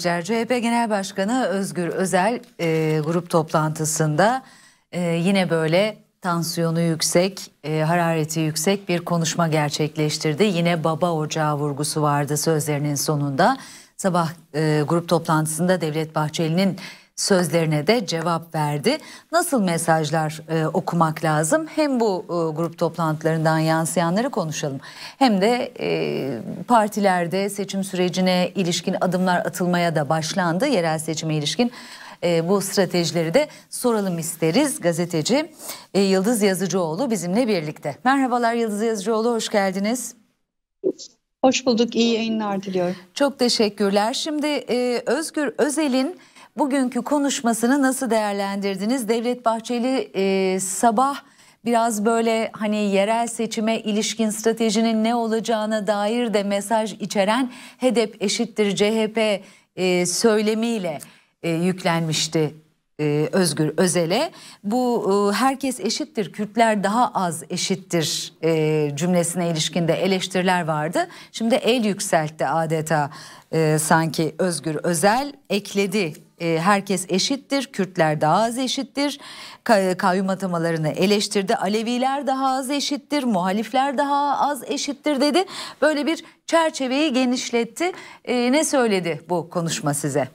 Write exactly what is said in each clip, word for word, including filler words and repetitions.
izleyiciler, C H P Genel Başkanı Özgür Özel e, grup toplantısında e, yine böyle tansiyonu yüksek, e, harareti yüksek bir konuşma gerçekleştirdi. Yine baba ocağı vurgusu vardı sözlerinin sonunda. Sabah e, grup toplantısında Devlet Bahçeli'nin sözlerine de cevap verdi. Nasıl mesajlar e, okumak lazım? Hem bu e, grup toplantılarından yansıyanları konuşalım. Hem de e, partilerde seçim sürecine ilişkin adımlar atılmaya da başlandı. Yerel seçime ilişkin e, bu stratejileri de soralım isteriz. Gazeteci e, Yıldız Yazıcıoğlu bizimle birlikte. Merhabalar Yıldız Yazıcıoğlu, hoş geldiniz. Hoş bulduk, iyi yayınlar diliyorum. Çok teşekkürler. Şimdi e, Özgür Özel'in bugünkü konuşmasını nasıl değerlendirdiniz? Devlet Bahçeli e, sabah biraz böyle hani yerel seçime ilişkin stratejinin ne olacağına dair de mesaj içeren H D P eşittir C H P e, söylemiyle e, yüklenmişti e, Özgür Özel'e. Bu e, herkes eşittir, Kürtler daha az eşittir e, cümlesine ilişkin de eleştiriler vardı. Şimdi el yükseltti adeta e, sanki Özgür Özel ekledi. Herkes eşittir, Kürtler daha az eşittir, kayyum atamalarını eleştirdi, Aleviler daha az eşittir, muhalifler daha az eşittir dedi. Böyle bir çerçeveyi genişletti. Ee, ne söyledi bu konuşma size?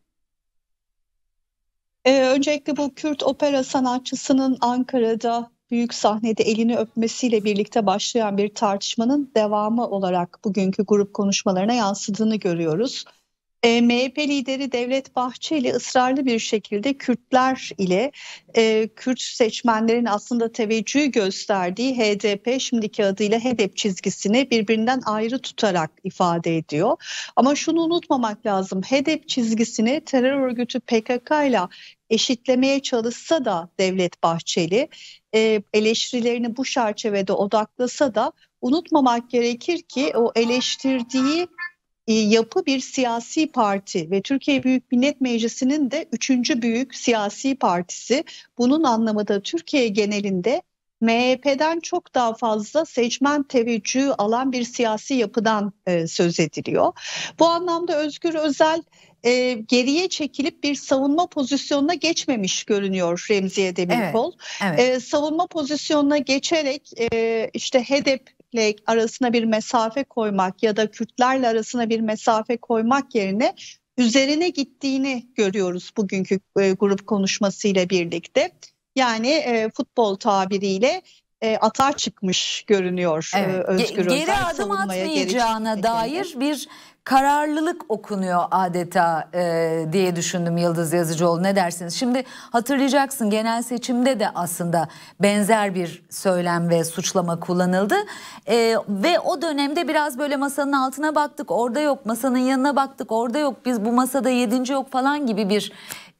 Ee, öncelikle bu Kürt opera sanatçısının Ankara'da büyük sahnede elini öpmesiyle birlikte başlayan bir tartışmanın devamı olarak bugünkü grup konuşmalarına yansıdığını görüyoruz. E, M H P lideri Devlet Bahçeli ısrarlı bir şekilde Kürtler ile e, Kürt seçmenlerin aslında teveccühü gösterdiği H D P, şimdiki adıyla H D P çizgisini birbirinden ayrı tutarak ifade ediyor. Ama şunu unutmamak lazım, H D P çizgisini terör örgütü P K K ile eşitlemeye çalışsa da Devlet Bahçeli e, eleştirilerini bu çerçevede odaklasa da unutmamak gerekir ki o eleştirdiği yapı bir siyasi parti ve Türkiye Büyük Millet Meclisi'nin de üçüncü büyük siyasi partisi. Bunun anlamı da Türkiye genelinde M H P'den çok daha fazla seçmen teveccühü alan bir siyasi yapıdan e, söz ediliyor. Bu anlamda Özgür Özel e, geriye çekilip bir savunma pozisyonuna geçmemiş görünüyor Remziye Demirkol. Evet, evet. E, savunma pozisyonuna geçerek e, işte H D P arasına bir mesafe koymak ya da Kürtlerle arasına bir mesafe koymak yerine üzerine gittiğini görüyoruz bugünkü e, grup konuşmasıyla birlikte. Yani e, futbol tabiriyle e, atağa çıkmış görünüyor evet. e, Özgür Özel. Geri adım atmayacağına geri dair bir kararlılık okunuyor adeta e, diye düşündüm Yıldız Yazıcıoğlu. Ne dersiniz? Şimdi hatırlayacaksın, genel seçimde de aslında benzer bir söylem ve suçlama kullanıldı. E, ve o dönemde biraz böyle masanın altına baktık, orada yok, masanın yanına baktık, orada yok, biz bu masada yedinci yok falan gibi bir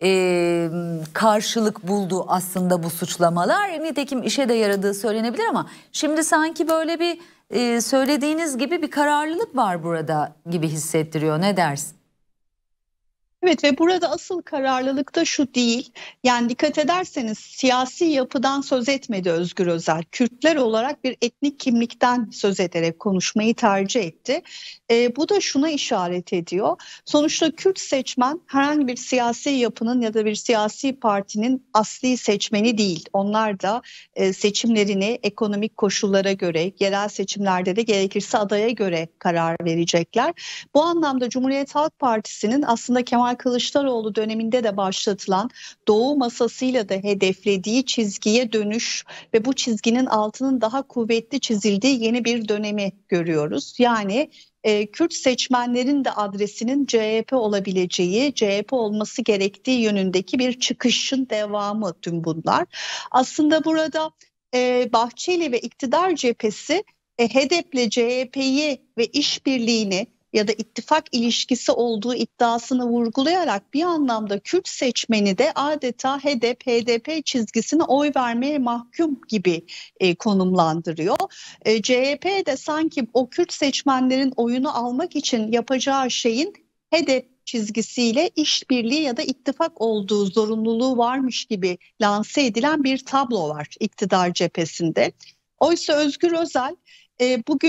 e, karşılık buldu aslında bu suçlamalar. Nitekim işe de yaradığı söylenebilir ama şimdi sanki böyle bir Ee, söylediğiniz gibi bir kararlılık var burada gibi hissettiriyor. Ne dersin? Evet ve burada asıl kararlılık da şu değil. Yani dikkat ederseniz siyasi yapıdan söz etmedi Özgür Özel. Kürtler olarak bir etnik kimlikten söz ederek konuşmayı tercih etti. E, bu da şuna işaret ediyor. Sonuçta Kürt seçmen herhangi bir siyasi yapının ya da bir siyasi partinin asli seçmeni değil. Onlar da e, seçimlerini ekonomik koşullara göre, yerel seçimlerde de gerekirse adaya göre karar verecekler. Bu anlamda Cumhuriyet Halk Partisi'nin aslında Kemal Kılıçdaroğlu döneminde de başlatılan Doğu masasıyla da hedeflediği çizgiye dönüş ve bu çizginin altının daha kuvvetli çizildiği yeni bir dönemi görüyoruz. Yani e, Kürt seçmenlerin de adresinin C H P olabileceği, C H P olması gerektiği yönündeki bir çıkışın devamı tüm bunlar. Aslında burada e, Bahçeli ve iktidar cephesi e, H D P ile C H P'yi ve işbirliğini ya da ittifak ilişkisi olduğu iddiasını vurgulayarak bir anlamda Kürt seçmeni de adeta H D P H D P çizgisine oy vermeye mahkum gibi e, konumlandırıyor. E, C H P de sanki o Kürt seçmenlerin oyunu almak için yapacağı şeyin H D P çizgisiyle işbirliği ya da ittifak olduğu zorunluluğu varmış gibi lanse edilen bir tablo var iktidar cephesinde. Oysa Özgür Özel e, bugün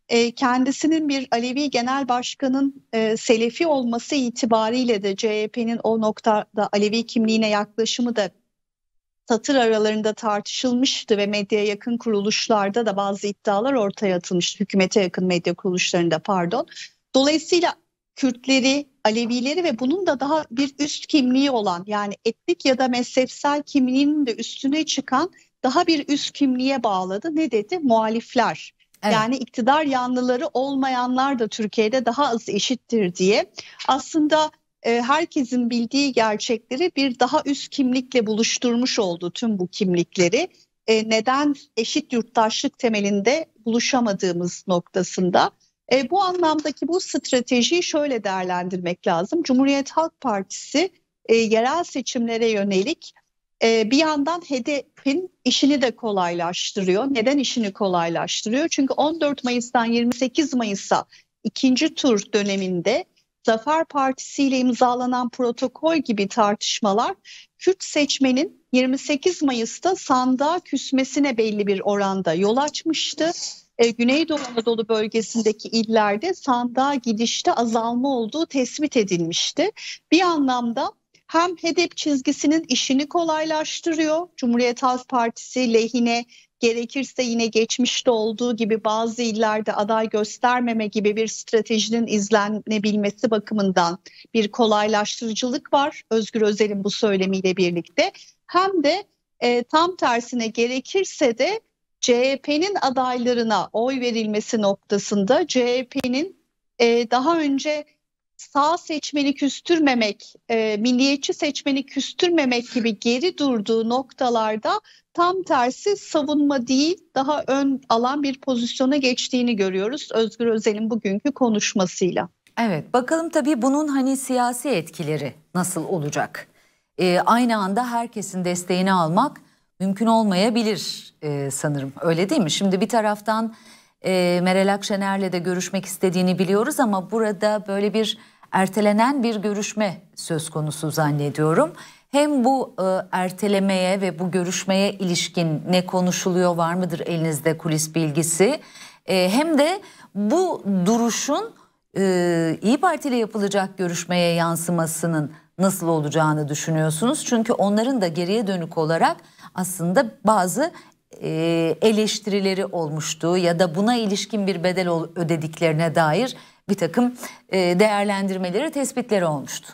e, kendisinin bir Alevi Genel Başkan'ın e, Selefi olması itibariyle de C H P'nin o noktada Alevi kimliğine yaklaşımı da satır aralarında tartışılmıştı ve medyaya yakın kuruluşlarda da bazı iddialar ortaya atılmıştı. Hükümete yakın medya kuruluşlarında pardon. Dolayısıyla Kürtleri, Alevileri ve bunun da daha bir üst kimliği olan, yani etnik ya da mezhepsel kimliğinin de üstüne çıkan daha bir üst kimliğe bağladı. Ne dedi? Muhalifler. Evet. Yani iktidar yanlıları olmayanlar da Türkiye'de daha az eşittir diye. Aslında e, herkesin bildiği gerçekleri bir daha üst kimlikle buluşturmuş oldu, tüm bu kimlikleri. E, neden eşit yurttaşlık temelinde buluşamadığımız noktasında. E, bu anlamdaki bu stratejiyi şöyle değerlendirmek lazım. Cumhuriyet Halk Partisi e, yerel seçimlere yönelik e, bir yandan H D P'nin işini de kolaylaştırıyor. Neden işini kolaylaştırıyor? Çünkü on dört Mayıs'tan yirmi sekiz Mayıs'a ikinci tur döneminde Zafer Partisi ile imzalanan protokol gibi tartışmalar Kürt seçmenin yirmi sekiz Mayıs'ta sandığa küsmesine belli bir oranda yol açmıştı. E, Güneydoğu Anadolu bölgesindeki illerde sandığa gidişte azalma olduğu tespit edilmişti. Bir anlamda hem H D P çizgisinin işini kolaylaştırıyor, Cumhuriyet Halk Partisi lehine gerekirse yine geçmişte olduğu gibi bazı illerde aday göstermeme gibi bir stratejinin izlenebilmesi bakımından bir kolaylaştırıcılık var Özgür Özel'in bu söylemiyle birlikte. Hem de e, tam tersine gerekirse de C H P'nin adaylarına oy verilmesi noktasında C H P'nin e, daha önce sağ seçmeni küstürmemek, e, milliyetçi seçmeni küstürmemek gibi geri durduğu noktalarda tam tersi savunma değil, daha ön alan bir pozisyona geçtiğini görüyoruz Özgür Özel'in bugünkü konuşmasıyla. Evet, bakalım tabii bunun hani siyasi etkileri nasıl olacak? Ee, aynı anda herkesin desteğini almak mümkün olmayabilir e, sanırım, öyle değil mi? Şimdi bir taraftan e, Meral Akşener'le de görüşmek istediğini biliyoruz ama burada böyle bir ertelenen bir görüşme söz konusu zannediyorum. Hem bu e, ertelemeye ve bu görüşmeye ilişkin ne konuşuluyor, var mıdır elinizde kulis bilgisi? E, hem de bu duruşun e, İYİ Parti ile yapılacak görüşmeye yansımasının nasıl olacağını düşünüyorsunuz? Çünkü onların da geriye dönük olarak aslında bazı e, eleştirileri olmuştu ya da buna ilişkin bir bedel ödediklerine dair bir takım e, değerlendirmeleri, tespitleri olmuştu.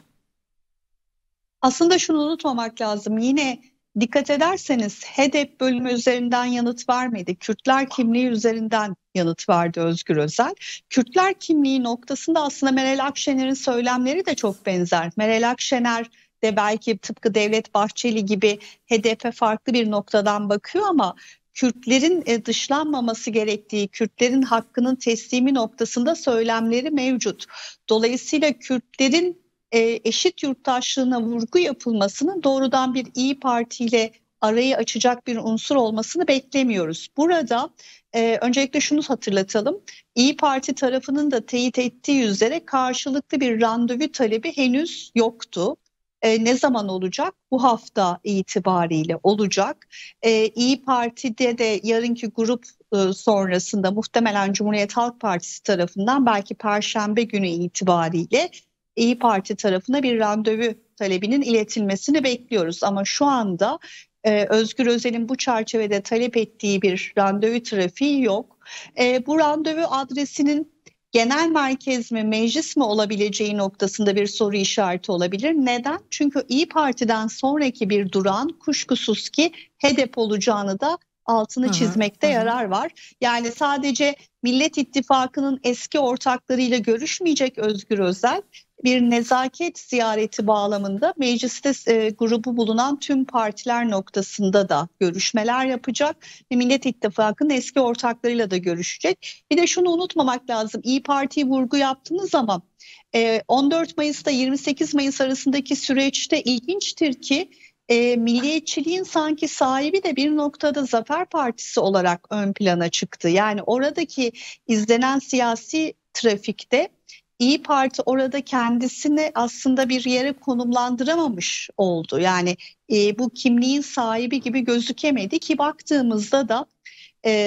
Aslında şunu unutmamak lazım. Yine dikkat ederseniz H D P bölümü üzerinden yanıt vermedi. Kürtler kimliği üzerinden yanıt verdi Özgür Özel. Kürtler kimliği noktasında aslında Meral Akşener'in söylemleri de çok benzer. Meral Akşener de belki tıpkı Devlet Bahçeli gibi H D P farklı bir noktadan bakıyor ama Kürtlerin dışlanmaması gerektiği, Kürtlerin hakkının teslimi noktasında söylemleri mevcut. Dolayısıyla Kürtlerin eşit yurttaşlığına vurgu yapılmasının doğrudan bir İYİ Parti ile arayı açacak bir unsur olmasını beklemiyoruz. Burada e, öncelikle şunu hatırlatalım. İYİ Parti tarafının da teyit ettiği üzere karşılıklı bir randevu talebi henüz yoktu. E, ne zaman olacak? Bu hafta itibariyle olacak. E, İYİ Parti'de de yarınki grup e, sonrasında muhtemelen Cumhuriyet Halk Partisi tarafından belki Perşembe günü itibariyle İYİ Parti tarafına bir randevu talebinin iletilmesini bekliyoruz. Ama şu anda e, Özgür Özel'in bu çerçevede talep ettiği bir randevu trafiği yok. E, bu randevu adresinin genel merkez mi, meclis mi olabileceği noktasında bir soru işareti olabilir. Neden? Çünkü İYİ Parti'den sonraki bir durağın kuşkusuz ki H D P olacağını da altını hı hı, çizmekte hı. yarar var. Yani sadece Millet İttifakı'nın eski ortaklarıyla görüşmeyecek Özgür Özel, bir nezaket ziyareti bağlamında mecliste e, grubu bulunan tüm partiler noktasında da görüşmeler yapacak ve Millet İttifakı'nın eski ortaklarıyla da görüşecek. Bir de şunu unutmamak lazım. İYİ Parti'yi vurgu yaptığınız zaman e, on dört Mayıs'ta yirmi sekiz Mayıs arasındaki süreçte ilginçtir ki E, milliyetçiliğin sanki sahibi de bir noktada Zafer Partisi olarak ön plana çıktı. Yani oradaki izlenen siyasi trafikte İYİ Parti orada kendisini aslında bir yere konumlandıramamış oldu. Yani e, bu kimliğin sahibi gibi gözükemedi ki baktığımızda da e,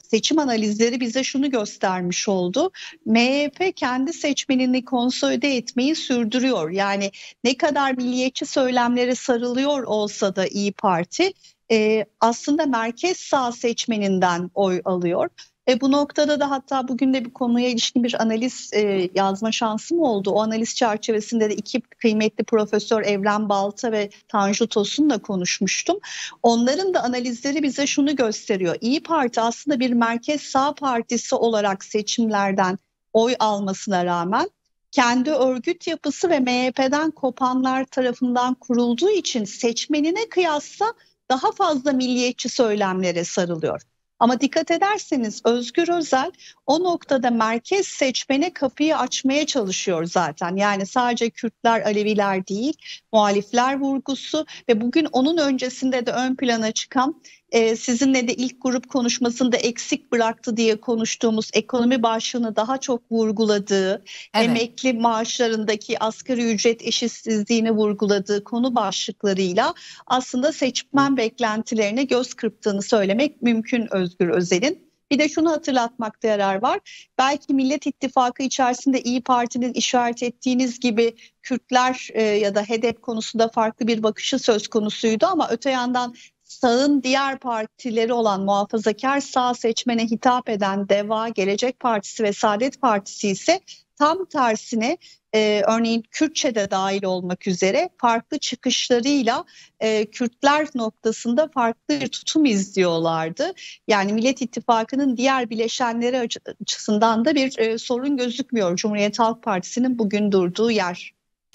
seçim analizleri bize şunu göstermiş oldu. M H P kendi seçmenini konsolide etmeyi sürdürüyor. Yani ne kadar milliyetçi söylemlere sarılıyor olsa da İYİ Parti e, aslında merkez sağ seçmeninden oy alıyor. E, bu noktada da hatta bugün de bir konuya ilişkin bir analiz e, yazma şansım oldu. O analiz çerçevesinde de iki kıymetli profesör Evren Balta ve Tanju Tosun'la konuşmuştum. Onların da analizleri bize şunu gösteriyor. İYİ Parti aslında bir merkez sağ partisi olarak seçimlerden oy almasına rağmen kendi örgüt yapısı ve M H P'den kopanlar tarafından kurulduğu için seçmenine kıyasla daha fazla milliyetçi söylemlere sarılıyor. Ama dikkat ederseniz Özgür Özel o noktada merkez seçmene kapıyı açmaya çalışıyor zaten. Yani sadece Kürtler, Aleviler değil, muhalifler vurgusu ve bugün onun öncesinde de ön plana çıkan e, sizinle de ilk grup konuşmasında eksik bıraktı diye konuştuğumuz ekonomi başlığını daha çok vurguladığı, evet, emekli maaşlarındaki asgari ücret eşitsizliğini vurguladığı konu başlıklarıyla aslında seçmen beklentilerine göz kırptığını söylemek mümkün Özgür Özel'in. Bir de şunu hatırlatmakta yarar var. Belki Millet İttifakı içerisinde İYİ Parti'nin işaret ettiğiniz gibi Kürtler e, ya da HEDEP konusunda farklı bir bakışı söz konusuydu ama öte yandan sağın diğer partileri olan muhafazakar sağ seçmene hitap eden DEVA, Gelecek Partisi ve Saadet Partisi ise tam tersine e, örneğin Kürtçe'de dahil olmak üzere farklı çıkışlarıyla e, Kürtler noktasında farklı bir tutum izliyorlardı. Yani Millet İttifakı'nın diğer bileşenleri açısından da bir e, sorun gözükmüyor Cumhuriyet Halk Partisi'nin bugün durduğu yer.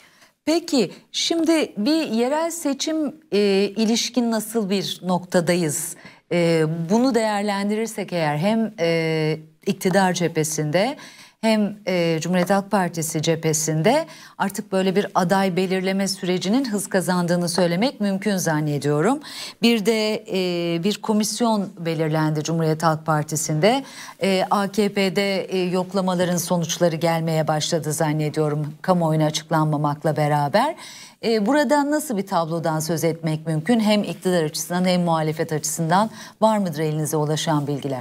Peki şimdi bir yerel seçim e, ilişkin nasıl bir noktadayız? E, bunu değerlendirirsek eğer hem e, iktidar cephesinde hem e, Cumhuriyet Halk Partisi cephesinde artık böyle bir aday belirleme sürecinin hız kazandığını söylemek mümkün zannediyorum. Bir de e, bir komisyon belirlendi Cumhuriyet Halk Partisi'nde. E, A K P'de e, yoklamaların sonuçları gelmeye başladı zannediyorum kamuoyuna açıklanmamakla beraber. E, buradan nasıl bir tablodan söz etmek mümkün? Hem iktidar açısından hem muhalefet açısından var mıdır elinize ulaşan bilgiler?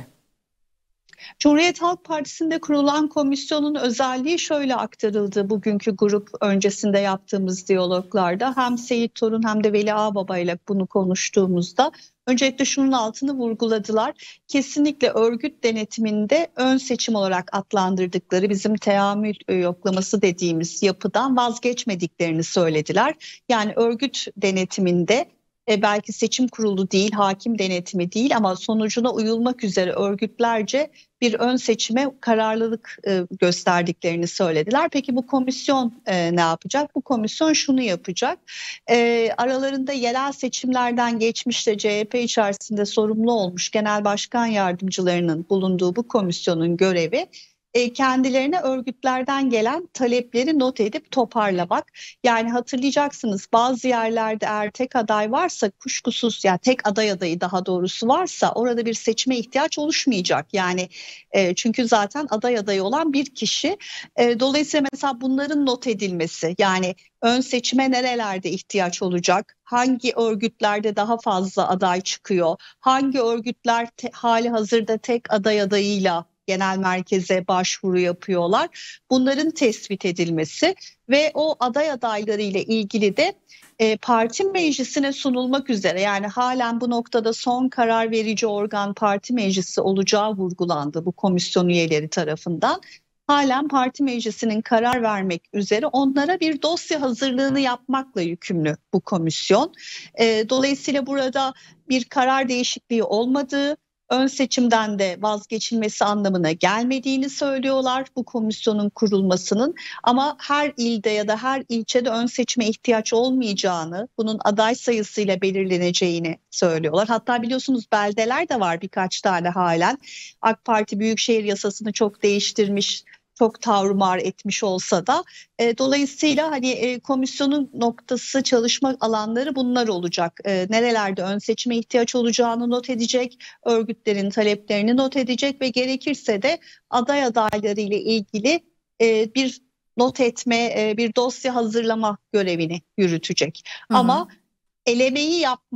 Cumhuriyet Halk Partisi'nde kurulan komisyonun özelliği şöyle aktarıldı bugünkü grup öncesinde yaptığımız diyaloglarda. Hem Seyit Torun hem de Veli Ağbaba ile bunu konuştuğumuzda öncelikle şunun altını vurguladılar. Kesinlikle örgüt denetiminde ön seçim olarak adlandırdıkları bizim teamül yoklaması dediğimiz yapıdan vazgeçmediklerini söylediler. Yani örgüt denetiminde E belki seçim kurulu değil, hakim denetimi değil ama sonucuna uyulmak üzere örgütlerce bir ön seçime kararlılık e, gösterdiklerini söylediler. Peki bu komisyon e, ne yapacak? Bu komisyon şunu yapacak. E, aralarında yerel seçimlerden geçmişte C H P içerisinde sorumlu olmuş genel başkan yardımcılarının bulunduğu bu komisyonun görevi kendilerine örgütlerden gelen talepleri not edip toparlamak. Yani hatırlayacaksınız bazı yerlerde eğer tek aday varsa kuşkusuz yani tek aday adayı daha doğrusu varsa orada bir seçime ihtiyaç oluşmayacak. Yani e, çünkü zaten aday adayı olan bir kişi. E, dolayısıyla mesela bunların not edilmesi yani ön seçime nerelerde ihtiyaç olacak? Hangi örgütlerde daha fazla aday çıkıyor? Hangi örgütler te, hali hazırda tek aday adayıyla genel merkeze başvuru yapıyorlar. Bunların tespit edilmesi ve o aday adayları ile ilgili de e, parti meclisine sunulmak üzere yani halen bu noktada son karar verici organ parti meclisi olacağı vurgulandı bu komisyon üyeleri tarafından. Halen parti meclisinin karar vermek üzere onlara bir dosya hazırlığını yapmakla yükümlü bu komisyon. E, dolayısıyla burada bir karar değişikliği olmadığı, ön seçimden de vazgeçilmesi anlamına gelmediğini söylüyorlar bu komisyonun kurulmasının ama her ilde ya da her ilçede ön seçime ihtiyaç olmayacağını, bunun aday sayısıyla belirleneceğini söylüyorlar. Hatta biliyorsunuz beldeler de var birkaç tane halen. AK Parti Büyükşehir Yasasını çok değiştirmiş, çok tavrımar etmiş olsa da e, dolayısıyla hani e, komisyonun noktası çalışma alanları bunlar olacak. E, nerelerde ön seçime ihtiyaç olacağını not edecek, örgütlerin taleplerini not edecek ve gerekirse de aday adayları ile ilgili e, bir not etme, e, bir dosya hazırlama görevini yürütecek. Hı hı. Ama elemeyi yapmak,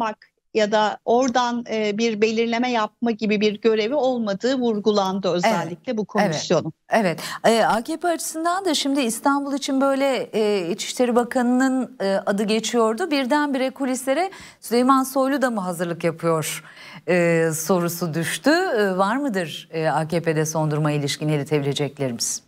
ya da oradan e, bir belirleme yapma gibi bir görevi olmadığı vurgulandı özellikle evet, bu komisyonun. Evet, evet. E, A K P açısından da şimdi İstanbul için böyle e, İçişleri Bakanı'nın e, adı geçiyordu. Birdenbire kulislere Süleyman Soylu da mı hazırlık yapıyor e, sorusu düştü. E, var mıdır e, A K P'de son duruma ilişkin iletebileceklerimiz?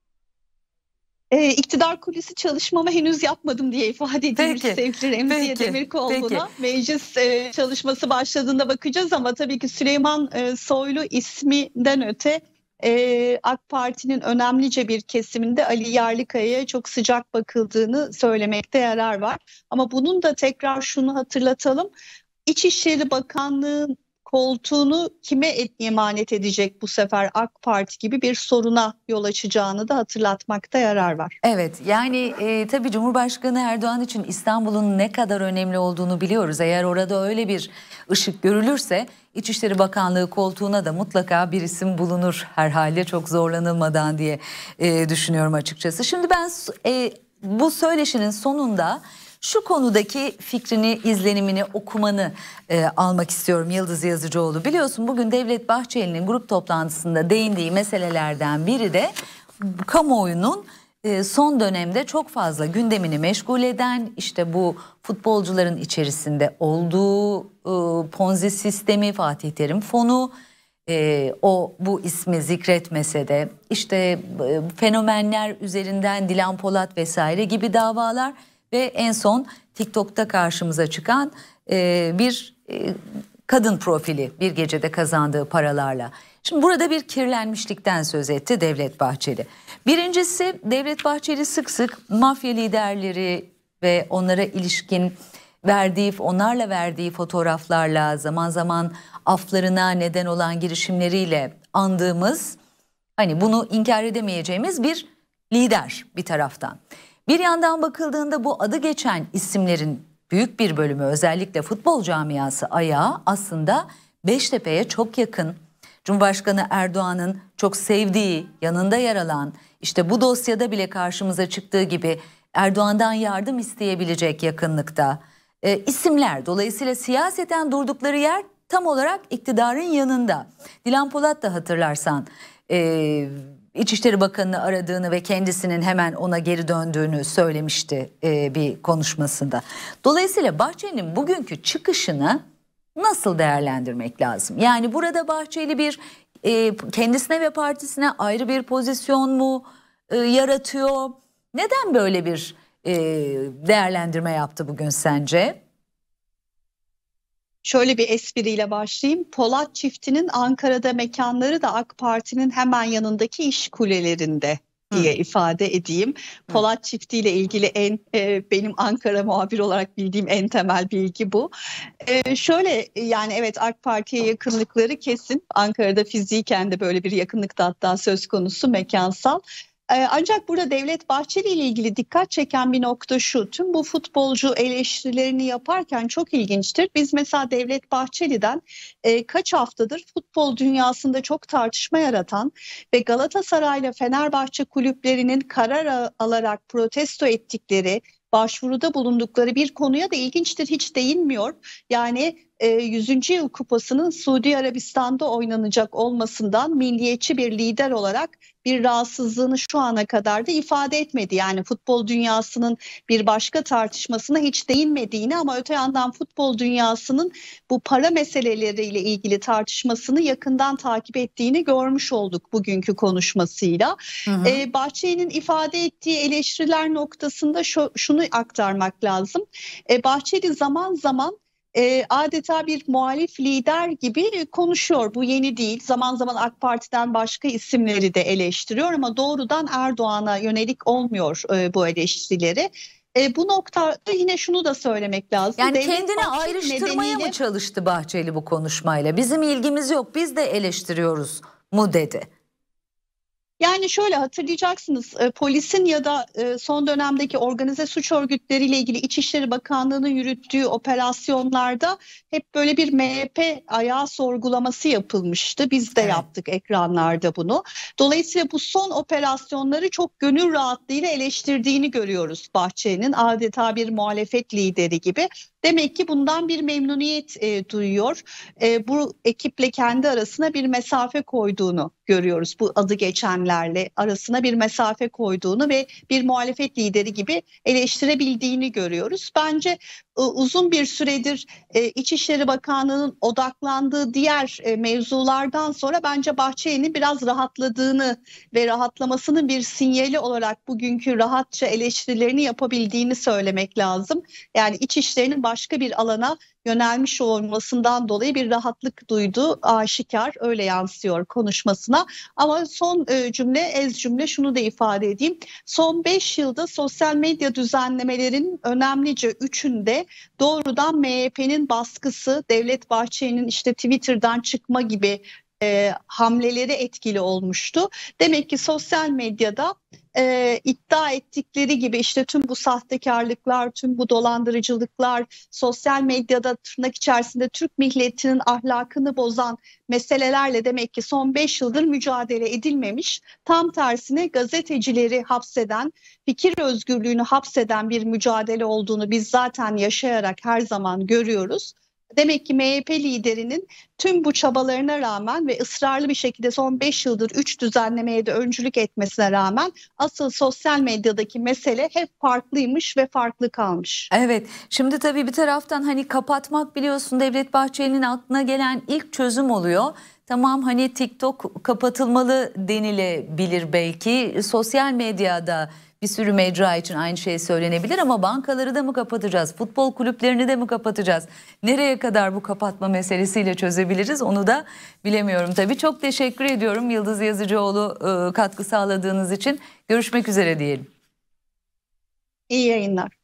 E, iktidar kulisi çalışmamı henüz yapmadım diye ifade edilmiş sevgili Remziye Demirkoğlu'na. Meclis e, çalışması başladığında bakacağız ama tabii ki Süleyman e, Soylu isminden öte e, AK Parti'nin önemlice bir kesiminde Ali Yerlikaya'ya çok sıcak bakıldığını söylemekte yarar var. Ama bunun da tekrar şunu hatırlatalım. İçişleri Bakanlığı koltuğunu kime emanet edecek bu sefer AK Parti gibi bir soruna yol açacağını da hatırlatmakta yarar var. Evet, yani e, tabii Cumhurbaşkanı Erdoğan için İstanbul'un ne kadar önemli olduğunu biliyoruz. Eğer orada öyle bir ışık görülürse İçişleri Bakanlığı koltuğuna da mutlaka bir isim bulunur herhalde, çok zorlanılmadan diye e, düşünüyorum açıkçası. Şimdi ben e, bu söyleşinin sonunda şu konudaki fikrini, izlenimini, okumanı e, almak istiyorum Yıldız Yazıcıoğlu. Biliyorsun bugün Devlet Bahçeli'nin grup toplantısında değindiği meselelerden biri de kamuoyunun e, son dönemde çok fazla gündemini meşgul eden, işte bu futbolcuların içerisinde olduğu e, Ponzi sistemi, Fatih Terim fonu, e, o bu ismi zikretmese de işte e, fenomenler üzerinden Dilan Polat vesaire gibi davalar. Ve en son TikTok'ta karşımıza çıkan e, bir e, kadın profili, bir gecede kazandığı paralarla. Şimdi burada bir kirlenmişlikten söz etti Devlet Bahçeli. Birincisi, Devlet Bahçeli sık sık mafya liderleri ve onlara ilişkin verdiği, onlarla verdiği fotoğraflarla, zaman zaman aflarına neden olan girişimleriyle andığımız, hani bunu inkar edemeyeceğimiz bir lider bir taraftan. Bir yandan bakıldığında bu adı geçen isimlerin büyük bir bölümü, özellikle futbol camiası ayağı aslında Beştepe'ye çok yakın. Cumhurbaşkanı Erdoğan'ın çok sevdiği, yanında yer alan, işte bu dosyada bile karşımıza çıktığı gibi Erdoğan'dan yardım isteyebilecek yakınlıkta e, isimler. Dolayısıyla siyaseten durdukları yer tam olarak iktidarın yanında. Dilan Polat da hatırlarsan E, İçişleri Bakanı'nı aradığını ve kendisinin hemen ona geri döndüğünü söylemişti e, bir konuşmasında. Dolayısıyla Bahçeli'nin bugünkü çıkışını nasıl değerlendirmek lazım? Yani burada Bahçeli bir e, kendisine ve partisine ayrı bir pozisyon mu e, yaratıyor? Neden böyle bir e, değerlendirme yaptı bugün sence? Şöyle bir espriyle başlayayım. Polat çiftinin Ankara'da mekanları da AK Parti'nin hemen yanındaki iş kulelerinde diye Hı. ifade edeyim. Hı. Polat çiftiyle ilgili en e, benim Ankara muhabiri olarak bildiğim en temel bilgi bu. E, şöyle yani evet, AK Parti'ye yakınlıkları kesin. Ankara'da fiziken de böyle bir yakınlık da hatta söz konusu, mekansal. Ancak burada Devlet Bahçeli ile ilgili dikkat çeken bir nokta şu: tüm bu futbolcu eleştirilerini yaparken çok ilginçtir. Biz mesela Devlet Bahçeli'den e, kaç haftadır futbol dünyasında çok tartışma yaratan ve Galatasaray ile Fenerbahçe kulüplerinin karar alarak protesto ettikleri, başvuruda bulundukları bir konuya da ilginçtir hiç değinmiyor. Yani e, yüzüncü yıl kupasının Suudi Arabistan'da oynanacak olmasından milliyetçi bir lider olarak bir rahatsızlığını şu ana kadar da ifade etmedi. Yani futbol dünyasının bir başka tartışmasına hiç değinmediğini ama öte yandan futbol dünyasının bu para meseleleriyle ilgili tartışmasını yakından takip ettiğini görmüş olduk bugünkü konuşmasıyla. Hı hı. Ee, Bahçeli'nin ifade ettiği eleştiriler noktasında şu, şunu aktarmak lazım. Ee, Bahçeli zaman zaman E, adeta bir muhalif lider gibi konuşuyor. Bu yeni değil. Zaman zaman AK Parti'den başka isimleri de eleştiriyor ama doğrudan Erdoğan'a yönelik olmuyor e, bu eleştirileri. E, bu noktada yine şunu da söylemek lazım. Yani Devlet kendini ayrıştırmaya nedeniyle... mı çalıştı Bahçeli bu konuşmayla? Bizim ilgimiz yok, biz de eleştiriyoruz mu dedi? Yani şöyle hatırlayacaksınız, e, polisin ya da e, son dönemdeki organize suç örgütleriyle ilgili İçişleri Bakanlığı'nın yürüttüğü operasyonlarda hep böyle bir M H P ayağı sorgulaması yapılmıştı. Biz de Evet. yaptık ekranlarda bunu. Dolayısıyla bu son operasyonları çok gönül rahatlığıyla eleştirdiğini görüyoruz Bahçeli'nin, adeta bir muhalefet lideri gibi. Demek ki bundan bir memnuniyet e, duyuyor. E, bu ekiple kendi arasına bir mesafe koyduğunu görüyoruz. Bu adı geçenlerle arasına bir mesafe koyduğunu ve bir muhalefet lideri gibi eleştirebildiğini görüyoruz. Bence e, uzun bir süredir e, İçişleri Bakanlığı'nın odaklandığı diğer e, mevzulardan sonra bence Bahçeli'nin biraz rahatladığını ve rahatlamasının bir sinyali olarak bugünkü rahatça eleştirilerini yapabildiğini söylemek lazım. Yani İçişleri'nin başka bir alana yönelmiş olmasından dolayı bir rahatlık duyduğu aşikar, öyle yansıyor konuşmasına. Ama son e, cümle, ez cümle şunu da ifade edeyim. Son beş yılda sosyal medya düzenlemelerinin önemlice üçünde doğrudan M H P'nin baskısı, Devlet Bahçeli'nin işte Twitter'dan çıkma gibi e, hamleleri etkili olmuştu. Demek ki sosyal medyada e, iddia ettikleri gibi işte tüm bu sahtekarlıklar, tüm bu dolandırıcılıklar, sosyal medyada tırnak içerisinde Türk milletinin ahlakını bozan meselelerle demek ki son beş yıldır mücadele edilmemiş. Tam tersine gazetecileri hapseden, fikir özgürlüğünü hapseden bir mücadele olduğunu biz zaten yaşayarak her zaman görüyoruz. Demek ki M H P liderinin tüm bu çabalarına rağmen ve ısrarlı bir şekilde son beş yıldır üç düzenlemeye de öncülük etmesine rağmen asıl sosyal medyadaki mesele hep farklıymış ve farklı kalmış. Evet, şimdi tabii bir taraftan hani kapatmak, biliyorsun, Devlet Bahçeli'nin aklına gelen ilk çözüm oluyor. Tamam, hani TikTok kapatılmalı denilebilir belki. Sosyal medyada bir sürü mecra için aynı şey söylenebilir ama bankaları da mı kapatacağız? Futbol kulüplerini de mi kapatacağız? Nereye kadar bu kapatma meselesiyle çözebiliriz onu da bilemiyorum tabii. Çok teşekkür ediyorum Yıldız Yazıcıoğlu katkı sağladığınız için. Görüşmek üzere diyelim. İyi yayınlar.